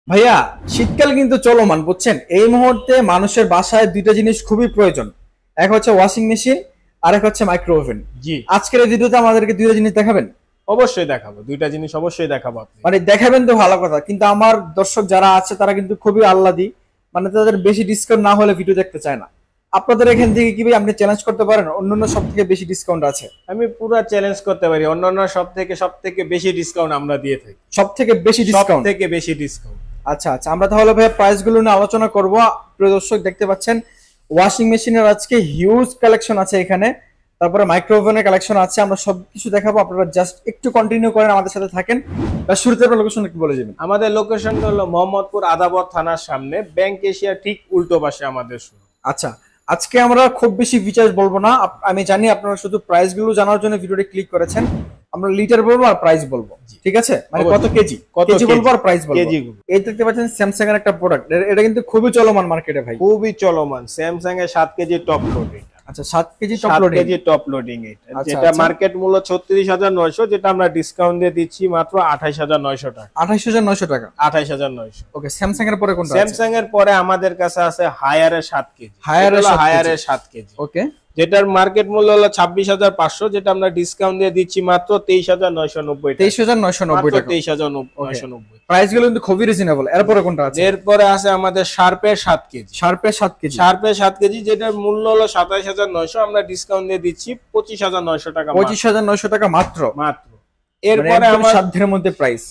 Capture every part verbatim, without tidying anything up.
ভাইয়া শীতকাল কিন্তু চলমান বুঝছেন। এই মুহূর্তে মানুষের বাসায় দুইটা জিনিস খুবই প্রয়োজন, এক হচ্ছে ওয়াশিং মেশিন আর এক হচ্ছে মাইক্রো ওভেন। জি, আজকের এই ভিডিওতে আমাদেরকে দুইটা জিনিস দেখাবেন। অবশ্যই দেখাবো, দুইটা জিনিস অবশ্যই দেখাবো। আপনি মানে দেখাবেন তো ভালো কথা, কিন্তু আমার দর্শক যারা আছে তারা কিন্তু খুবই আহ্লাদী, মানে তাদের বেশি ডিসকাউন্ট না হলে ভিডিও দেখতে চায় না। আপনাদের এখান থেকে কি ভাই আপনি চ্যালেঞ্জ করতে পারেন অন্যান্য সব থেকে বেশি ডিসকাউন্ট আছে? আমি পুরো চ্যালেঞ্জ করতে পারি, অন্যান্য সব থেকে সব থেকে বেশি ডিসকাউন্ট আমরা দিয়ে থাকি। সব থেকে বেশি সব ডিসকাউন্ট? থেকে বেশি ডিসকাউন্ট। আচ্ছা আচ্ছা, আমরা তাহলে ভাই প্রাইস গুলো নিয়ে আলোচনা করব। প্রিয় দর্শক দেখতে পাচ্ছেন ওয়াশিং মেশিনের আজকে হিউজ কালেকশন আছে এখানে, তারপরে মাইক্রো ওভেনের কালেকশন আছে, আমরা সবকিছু দেখাবো। আপনারা জাস্ট একটু কন্টিনিউ করেন, আমাদের সাথে থাকেন। শুরুতে আপনার লোকেশন একটু বলে দিবেন। আমাদের লোকেশনটা হলো মোহাম্মদপুর আদাবর থানার সামনে, ব্যাংক এশিয়া ঠিক উল্টো পাশে আমাদের শুরু। আচ্ছা, আজকে আমরা খুব বেশি ফিচার্স বলবো না, আপ- আমি জানি আপনারা শুধু প্রাইস গুলো জানার জন্য ভিডিওটি ক্লিক করেছেন। আমরা লিটার বলবো আর প্রাইস বলবো, ঠিক আছে? মানে কত কেজি কত কেজি বলবো আর প্রাইস বলবো। কেজি। এই দেখতে পাচ্ছেন স্যামসাং এর একটা প্রোডাক্ট, এটা কিন্তু খুবই চলমান মার্কেটে ভাই, খুবই চলমান। স্যামসাং এর সাত কেজি টপ লোডিং। আচ্ছা, সাত কেজি টপ সাত লোডিং। কেজি টপ লোডিং এটা, আচ্ছা, যেটা আচ্ছা। মার্কেট মূল্য ছত্রিশ হাজার নয়শো, যেটা আমরা ডিসকাউন্ট দিয়ে দিচ্ছি মাত্র আঠাইশ হাজার নয়শো টাকা। আঠাইশ হাজার নয়শো টাকা। আঠাইশ হাজার নয়শো। ওকে, স্যামসাং এর পরে কোনটা আছে? স্যামসাং এর পরে আমাদের কাছে আছে হায়ারের সাত কেজি। হায়ারের সাত কেজি। হায়ারের সাত কেজি, ওকে, যেটার মার্কেট মূল্য হলো ছাব্বিশ হাজার পাঁচশো, যেটা আমরা ডিসকাউন্ট দিয়ে দিচ্ছি মাত্র তেইশ হাজার নয়শো নব্বই। তেইশ হাজার নয়শো নব্বই টাকা। তেইশ হাজার নয়শো নব্বই। প্রাইস গুলো কিন্তু খুবই রিজনেবল। এরপরে কোনটা আছে? এরপরে আছে আমাদের শার্পের সাত কেজি। শার্পের সাত কেজি। শার্পের সাত কেজি, যেটার মূল্য হলো সাতাইশ হাজার নয়শো, আমরা ডিসকাউন্ট দিয়ে দিচ্ছি পঁচিশ হাজার নয়শো টাকা। পঁচিশ হাজার নয়শো টাকা মাত্র। মাত্র। এরপরে এরপরে আমার আমার সাধ্যের মধ্যে প্রাইস।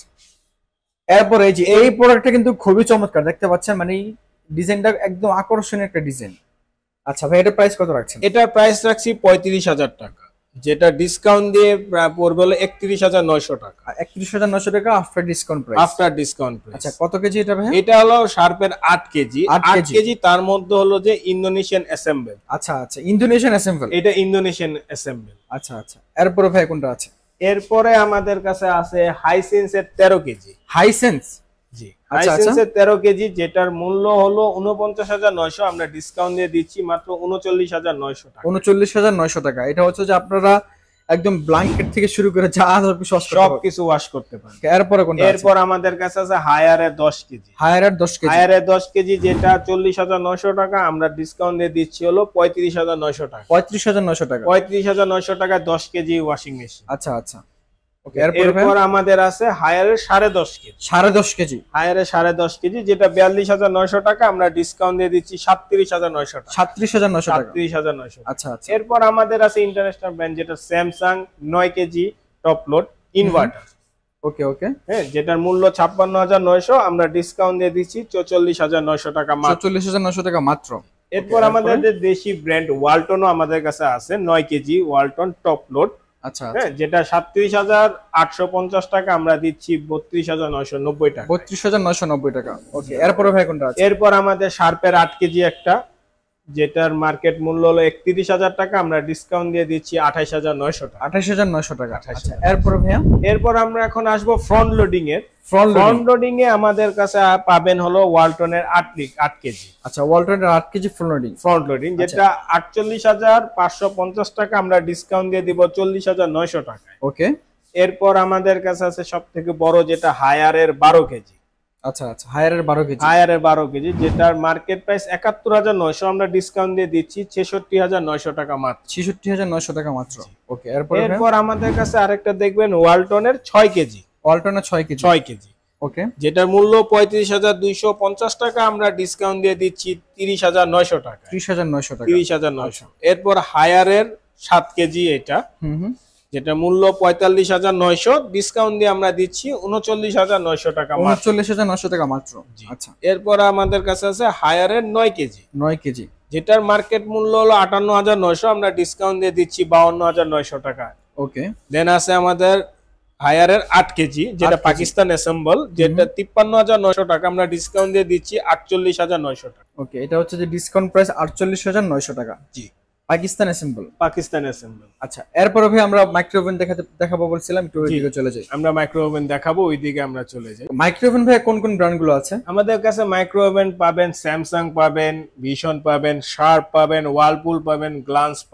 এরপরে এই যে এই প্রোডাক্টটা কিন্তু খুবই চমৎকার, দেখতে পাচ্ছেন, মানে ডিজাইনটা একদম আকর্ষণীয় একটা ডিজাইন। আচ্ছা ভাই, এটা প্রাইস কত রাখছেন? এটার প্রাইস রাখছি পঁয়ত্রিশ হাজার টাকা, যেটা ডিসকাউন্ট দিয়ে প্রায় পড়বে হলো একত্রিশ হাজার নয়শো টাকা। একত্রিশ হাজার নয়শো টাকা after discount price. After discount price. আচ্ছা, কত কেজি এটা ভাই? এটা হলো শার্পের আট কেজি। আট আট কেজি। কেজি, তার মধ্যে হলো যে ইন্দোনেশিয়ান অ্যাসেম্বল। আচ্ছা আচ্ছা, ইন্দোনেশিয়ান অ্যাসেম্বল। এটা ইন্দোনেশিয়ান অ্যাসেম্বল। আচ্ছা আচ্ছা, এরপরে ভাই কোনটা আছে? এরপরে আমাদের কাছে আছে হাইসেন্স এর তেরো কেজি। হাইসেন্স। জি, আচ্ছা, হাইসেন্স আচ্ছা। এর তেরো কেজি, যেটার মূল্য হলো উনপঞ্চাশ হাজার নয়শো, আমরা ডিসকাউন্ট দিয়ে দিচ্ছি মাত্র উনচল্লিশ হাজার নয়শো টাকা। উনচল্লিশ হাজার নয়শো টাকা। এটা হচ্ছে যে আপনারা একদম ব্ল্যাঙ্কেট থেকে শুরু করে যা সব কিছু ওয়াশ করতে পারেন। এরপরে কোনটা? এরপর আমাদের কাছে আছে হায়ারের দশ কেজি। হায়ারের দশ কেজি। হায়ারের দশ কেজি, যেটা চল্লিশ হাজার নয়শো টাকা, আমরা ডিসকাউন্ট দিয়ে দিচ্ছি হলো পঁয়ত্রিশ হাজার নয়শো টাকা। পঁয়ত্রিশ হাজার নয়শো টাকা। পঁয়ত্রিশ হাজার নয়শো টাকায় দশ কেজি ওয়াশিং মেশিন। আচ্ছা আচ্ছা, ওকে। এরপর আমাদের আছে হায়ারের সাড়ে দশ কেজি। সাড়ে দশ কেজি। হায়ারের সাড়ে দশ কেজি, যেটা বিয়াল্লিশ হাজার নয়শো টাকা, আমরা ডিসকাউন্ট দিয়ে দিচ্ছি সাতত্রিশ হাজার নয়শো টাকা। সাতত্রিশ হাজার নয়শো টাকা। সাতত্রিশ হাজার নয়শো। আচ্ছা আচ্ছা। এরপর আমাদের আছে ইন্টারন্যাশনাল ব্র্যান্ড, যেটা স্যামসাং নয় KG top load inverter. Okay okay, হ্যাঁ, যেটার মূল্য ছাপ্পান্ন হাজার নয়শো, আমরা ডিসকাউন্ট দিয়ে দিচ্ছি চৌচল্লিশ হাজার নয়শো টাকা মাত্র। চল্লিশ হাজার নয়শো টাকা মাত্র। এরপর আমাদের যে দেশি ব্র্যান্ড ওয়ালটনও আমাদের কাছে আছে, নয় কেজি ওয়ালটন টপ লোড। আচ্ছা, হ্যাঁ, যেটা সাতত্রিশ হাজার আটশো পঞ্চাশ টাকা, আমরা দিচ্ছি বত্রিশ হাজার নয়শো নব্বই টাকা। বত্রিশ হাজার নয়শো নব্বই টাকা। ওকে, এরপরে ভাই কোনটা আছে? এরপর আমাদের শার্পের আট কেজি একটা, যেটার মার্কেট মূল্য হলো একত্রিশ হাজার টাকা, আমরা ডিসকাউন্ট দিয়ে দিচ্ছি আঠাইশ হাজার নয়শো টাকা। আঠাইশ হাজার নয়শো টাকা। আচ্ছা, এরপরে ভাইয়া? এরপর আমরা এখন আসবো ফ্রন্ট লোডিং এর। ফ্রন্ট ফ্রন্ট লোডিং এ আমাদের কাছে পাবেন হলো ওয়ালটনের আট আট কেজি। আচ্ছা, ওয়ালটনের আট KG front loading. Front loading, যেটা আটচল্লিশ হাজার পাঁচশো পঞ্চাশ টাকা, আমরা ডিসকাউন্ট দিয়ে দিব চল্লিশ হাজার নয়শো টাকা। ওকে। এরপর আমাদের কাছে আছে সব থেকে বড়, যেটা হায়ারের বারো কেজি। আচ্ছা আচ্ছা, হায়ারের বারো কেজি। হায়ারের বারো কেজি, যেটার মার্কেট প্রাইস একাত্তর হাজার নয়শো, আমরা ডিসকাউন্ট দিয়ে দিচ্ছি ছেষট্টি হাজার নয়শো টাকা মাত্র। ছেষট্টি হাজার নয়শো টাকা মাত্র। ওকে, এরপর? এরপর আমাদের কাছে আরেকটা দেখবেন ওয়ালটনের ছয় কেজি। ওয়ালটনের ছয় কেজি। ছয় কেজি, ওকে, যেটার মূল্য পঁয়ত্রিশ হাজার দুইশো পঞ্চাশ টাকা, আমরা ডিসকাউন্ট দিয়ে দিচ্ছি তিরিশ হাজার নয়শো টাকা। ত্রিশ হাজার নয়শো টাকা। তিরিশ হাজার নয়শো। এরপর হায়ারের সাত কেজি এটা, হুম হুম, যেটা মূল্য পঁয়তাল্লিশ হাজার নয়শো, ডিসকাউন্ট দিয়ে আমরা দিচ্ছি উনচল্লিশ হাজার নয়শো টাকা মাত্র। উনচল্লিশ হাজার নয়শো টাকা মাত্র। আচ্ছা, এরপর আমাদের কাছে আছে হায়ারের নয় কেজি। নয় কেজি, যেটার মার্কেট মূল্য হলো আটান্ন হাজার নয়শো, আমরা ডিসকাউন্ট দিয়ে দিচ্ছি বাউন্ন হাজার নয়শো টাকা। ওকে। দেন আছে আমাদের হায়ারের আট কেজি, যেটা পাকিস্তান অ্যাসেম্বল, যেটা তিপ্পান্ন হাজার নয়শো টাকা, আমরা ডিসকাউন্ট দিয়ে দিচ্ছি আটচল্লিশ হাজার নয়শো টাকা। ওকে, এটা হচ্ছে যে ডিসকাউন্ট প্রাইস আটচল্লিশ হাজার নয়শো টাকা। জি, পাকিস্তান অ্যাসেম্বল। পাকিস্তান অ্যাসেম্বল। আচ্ছা, এরপরে ভাই আমরা মাইক্রো ওভেন দেখাতে দেখাবো বলছিলাম, একটু ওইদিকে চলে যাই। আমরা মাইক্রো ওভেন দেখাবো, ওইদিকে আমরা চলে যাই। মাইক্রো ওভেন ভাই কোন কোন ব্র্যান্ড গুলো আছে? আমাদের কাছে মাইক্রো ওভেন পাবেন স্যামসাং পাবেন, ভিশন পাবেন, শার্প পাবেন, ওয়ালপুল পাবেন, গ্লান্স পাবেন।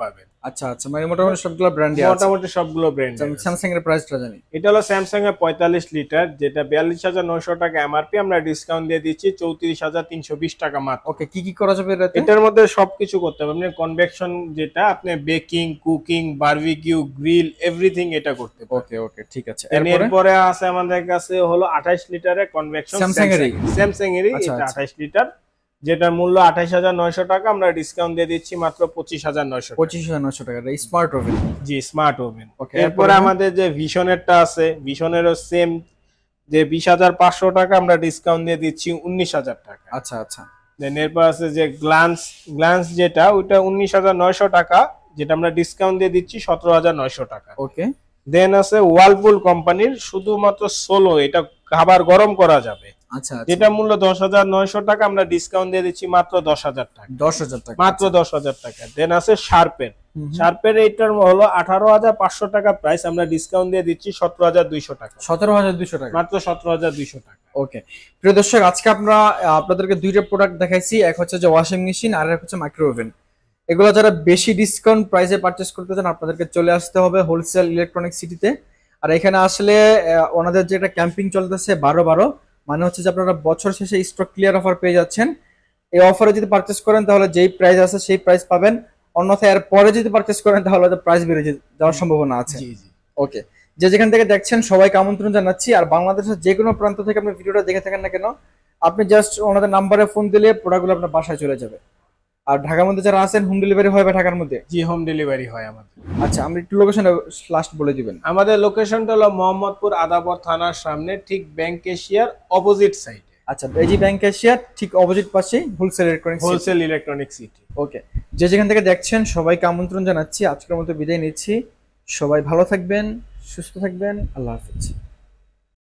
আচ্ছা আচ্ছা, মানে মোটামুটি সবগুলো ব্র্যান্ডই আছে। মোটামুটি সবগুলো ব্র্যান্ড। আমি স্যামসাং এর প্রাইসটা জানি, এটা হলো স্যামসাং এর পঁয়তাল্লিশ লিটার, যেটা বিয়াল্লিশ হাজার নয়শো টাকা এমআরপি, আমরা ডিসকাউন্ট দিয়ে দিচ্ছি চৌত্রিশ হাজার তিনশো বিশ টাকা মাত্র। ওকে, কি কি করা যাবে এটাতে? এটার মধ্যে সবকিছু করতে হবে, আপনি কনভেকশন যেটা আপনি baking, cooking, barbecue, grill everything এটা করতে পারবেন। ওকে ওকে, ঠিক আছে। এরপরে আছে আমাদের কাছে হলো আঠাশ লিটারের কনভেকশন, স্যামসাং এরই স্যামসাং এরই আচ্ছা, এটা আচ্ছা। আঠাশ লিটার, যেটার মূল্য আঠাশ হাজার নয়শো টাকা, আমরা ডিসকাউন্ট দিয়ে দিচ্ছি মাত্র পঁচিশ হাজার নয়শো টাকা। পঁচিশ হাজার নয়শো টাকা স্মার্ট ওভেন। জি, স্মার্ট ওভেন। ওকে, এরপরে আমাদের যে ভিশনেরটা আছে, ভিশনেরও সেম, যে বিশ হাজার পাঁচশো টাকা, আমরা ডিসকাউন্ট দিয়ে দিচ্ছি উনিশ হাজার টাকা। আচ্ছা আচ্ছা। দেন এরপর আছে যে গ্লান্স, গ্লান্স যেটা ওইটা উনিশ হাজার নয়শো টাকা, যেটা আমরা ডিসকাউন্ট দিয়ে দিচ্ছি সতেরো হাজার নয়শো টাকা। ওকে। দেন আছে ওয়ালপুল কোম্পানির শুধুমাত্র সোলো, এটা খাবার গরম করা যাবে, আচ্ছা আচ্ছা, যেটা মূল্য দশ হাজার নয়শো টাকা, আমরা ডিসকাউন্ট দিয়ে দিচ্ছি মাত্র দশ হাজার টাকা। দশ হাজার টাকা, মাত্র দশ হাজার টাকা। দেন আছে শার্পের, শার্পের এইটার হলো আঠারো হাজার পাঁচশো টাকা প্রাইস, আমরা ডিসকাউন্ট দিয়ে দিচ্ছি সতেরো হাজার দুইশো টাকা। সতেরো হাজার দুইশো টাকা, মাত্র সতেরো হাজার দুইশো টাকা। ওকে প্রিয় দর্শক, আজকে আমরা আপনাদেরকে দুইটা প্রোডাক্ট দেখাইছি, এক হচ্ছে যে ওয়াশিং মেশিন আর এক হচ্ছে মাইক্রো ওভেন। এগুলো যারা বেশি ডিসকাউন্ট প্রাইসে পারচেস করতে চান আপনাদেরকে চলে আসতে হবে হোলসেল ইলেকট্রনিক সিটিতে। আর এখানে আসলে ওনাদের যে একটা ক্যাম্পিং চলতেছে বারো বারো, মানে হচ্ছে যে আপনারা বছর শেষে স্টক ক্লিয়ার অফার পেয়ে যাচ্ছেন। এই অফারে যদি পারচেস করেন তাহলে যেই প্রাইস আছে সেই প্রাইস পাবেন, অন্যথায় এর পরে যদি পারচেস করেন তাহলে প্রাইস বেড়ে যাওয়ার সম্ভাবনা আছে। ওকে, যে যেখান থেকে দেখছেন সবাইকে আমন্ত্রণ জানাচ্ছি। আর বাংলাদেশের যে কোনো প্রান্ত থেকে আপনি ভিডিওটা দেখে থাকেন না কেন, আপনি জাস্ট ওনাদের নাম্বারে ফোন দিলে প্রোডাক্টগুলো আপনার বাসায় চলে যাবে। আর ঢাকার মধ্যে যারা আছেন হোম ডেলিভারি হয় বা ঢাকার মধ্যে? জি, হোম ডেলিভারি হয় আমাদের। আচ্ছা, আমরা একটু লোকেশন লাস্ট বলে দিবেন। আমাদের লোকেশনটা হলো মোহাম্মদপুর আদাবর থানার সামনে, ঠিক ব্যাংক এশিয়ার অপোজিট সাইডে। আচ্ছা, এই যে ব্যাংক এশিয়ার ঠিক অপোজিট পাশেই wholesale electronics, wholesale electronic city. Okay, যে যেখান থেকে দেখছেন সবাইকে আমন্ত্রণ জানাচ্ছি। আজকের মতো বিদায় নিচ্ছি, সবাই ভালো থাকবেন, সুস্থ থাকবেন, আল্লাহ হাফেজ।